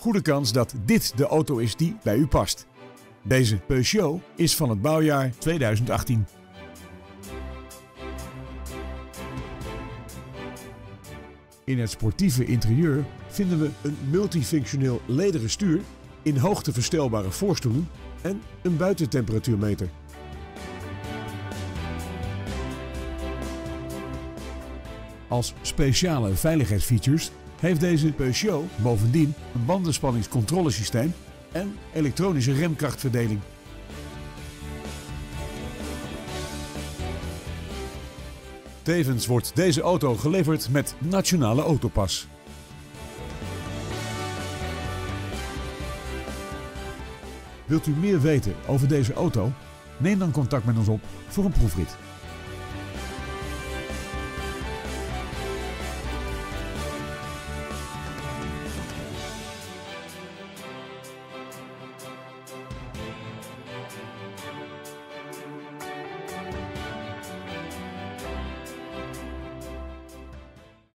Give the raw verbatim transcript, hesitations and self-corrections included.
goede kans dat dit de auto is die bij u past. Deze Peugeot is van het bouwjaar tweeduizend achttien. In het sportieve interieur vinden we een multifunctioneel lederen stuur, in hoogte verstelbare voorstoelen en een buitentemperatuurmeter. Als speciale veiligheidsfeatures heeft deze Peugeot bovendien een bandenspanningscontrolesysteem en elektronische remkrachtverdeling. Tevens wordt deze auto geleverd met Nationale Autopas. Wilt u meer weten over deze auto? Neem dan contact met ons op voor een proefrit.